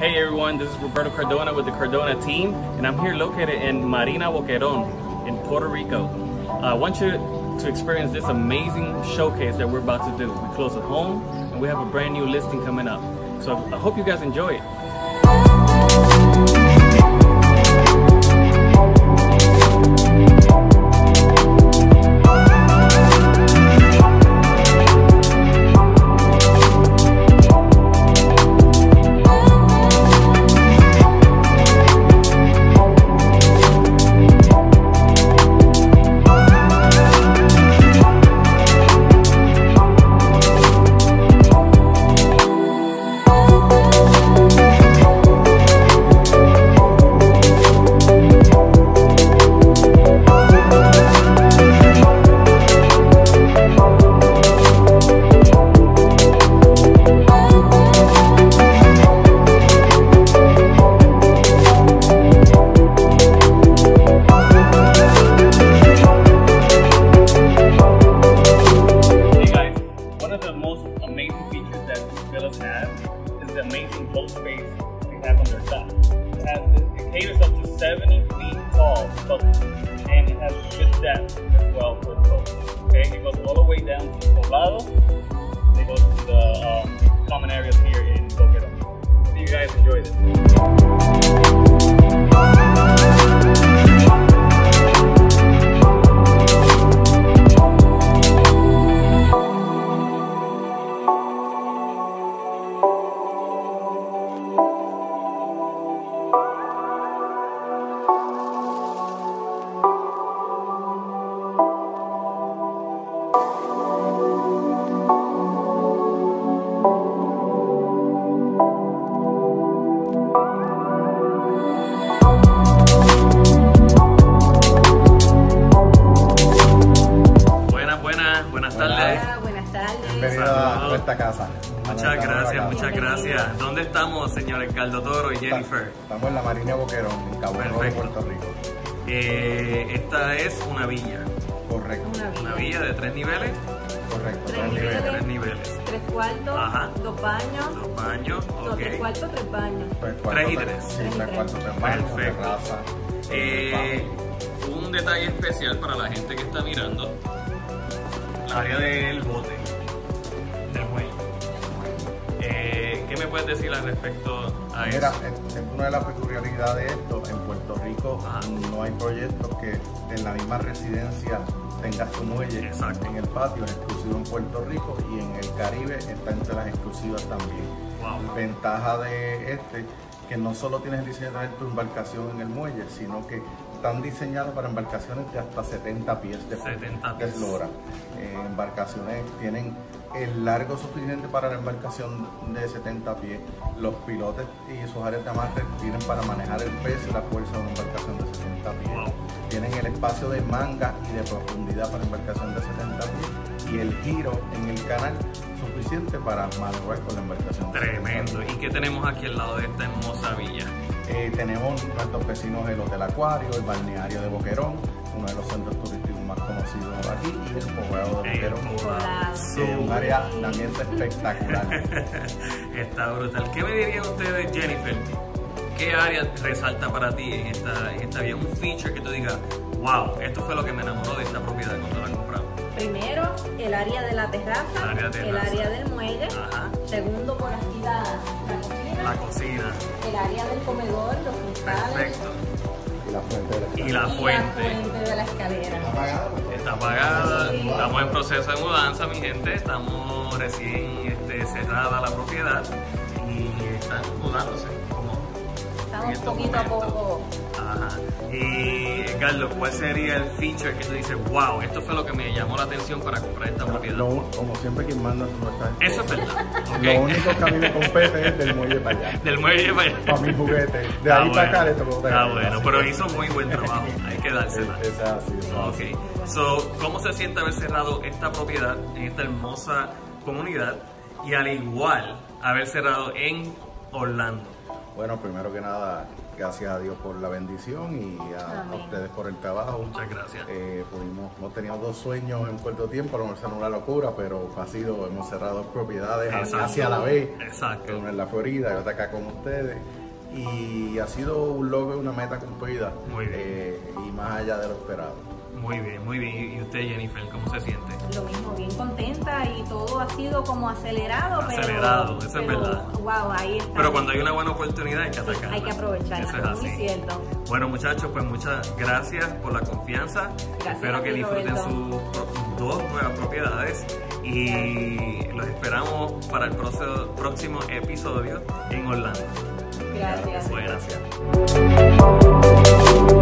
Hey everyone, this is Roberto Cardona with the Cardona team, and I'm here located in Marina Boquerón in Puerto Rico. I want you to experience this amazing showcase that we're about to do. We close at home, and we have a brand new listing coming up. So I hope you guys enjoy it. Is the amazing boat space we have on their dock. It caters up to 70 feet tall boat, and it has good depth as well for the boat. Okay, it goes all the way down to Poblado. It goes to the common areas here in Boquerón. Hope you guys enjoy this. Bienvenido a nuestra casa. Muchas gracias. ¿Dónde estamos, señor Caldo Toro y Jennifer? Estamos en la Marina Boquerón, en Cabo Rojo, Puerto Rico. Esta es una villa. Correcto. Una villa de 3 niveles. Correcto. 3 niveles. 3 cuartos, ajá. 2 baños. 2 baños, ok. 3 cuartos, 3 baños. 3 y 3. Sí, 3 cuartos, 3 baños. Perfecto. Terraza. Un detalle especial para la gente que está mirando. La área del bote, del muelle. ¿Qué me puedes decir al respecto a eso? Mira, es una de las peculiaridades de esto. En Puerto Rico no hay proyectos que en la misma residencia tengas tu muelle. Exacto. En el patio, es exclusivo en Puerto Rico, y en el Caribe está entre las exclusivas también. Wow. Ventaja de que no solo tienes el diseño de tener tu embarcación en el muelle, sino que están diseñados para embarcaciones de hasta 70 pies de eslora. Embarcaciones tienen el largo suficiente para la embarcación de 70 pies. Los pilotes y sus áreas de amarre tienen para manejar el peso y la fuerza de una embarcación de 70 pies. Wow. Tienen el espacio de manga y de profundidad para embarcación de 70 pies, y el giro en el canal suficiente para maniobrar con la embarcación. Tremendo. ¿Y qué tenemos aquí al lado de esta hermosa villa? Tenemos nuestros vecinos el Hotel Acuario, el balneario de Boquerón, uno de los centros turísticos más conocidos aquí, y el poblado de Boquerón, un área de ambiente espectacular. Está brutal. ¿Qué me dirían ustedes, Jennifer? ¿Qué área resalta para ti en esta vía? Un feature que tú digas, wow, esto fue lo que me enamoró de esta propiedad cuando la compramos. Primero, el área de la terraza, el área del muelle. Ajá. Segundo, por aquí la cocina. El área del comedor, los cristales. Perfecto. Y la fuente de la escalera. Está apagada. Sí. Estamos en proceso de mudanza, mi gente. Estamos recién cerrada la propiedad y están mudándose. Estamos poquito a poco. Ajá. Y Carlos, ¿cuál sería el feature que tú dices, wow, esto fue lo que me llamó la atención para comprar esta propiedad? Como siempre, quien manda no está. Eso es verdad. Okay. Lo único que a mí me compete es del muelle para allá. Del muelle para allá. Para mis juguetes. De ahí para acá le tocó. Está bueno, pero hizo muy buen trabajo. Hay que dársela. Es así. Ok. So, ¿cómo se siente haber cerrado esta propiedad en esta hermosa comunidad y al igual haber cerrado en Orlando? Bueno, primero que nada, gracias a Dios por la bendición y a ustedes por el trabajo. Muchas gracias. Hemos tenido 2 sueños en un corto tiempo, a lo mejor es una locura, pero hemos cerrado 2 propiedades hacia la vez. Exacto. Una en la Florida y otra acá con ustedes. Y ha sido un logro, una meta cumplida. Muy bien. Y más allá de lo esperado. Muy bien, muy bien. ¿Y usted, Jennifer, cómo se siente? Lo mismo, bien contenta y todo ha sido como acelerado. Acelerado, eso es verdad. Wow, ahí está. Pero cuando hay una buena oportunidad hay que atacarla. Hay que aprovecharla, eso es así. muy cierto. Bueno, muchachos, pues muchas gracias por la confianza. Gracias. Espero que disfruten sus 2 nuevas propiedades y los esperamos para el próximo episodio en Orlando. Gracias. Gracias.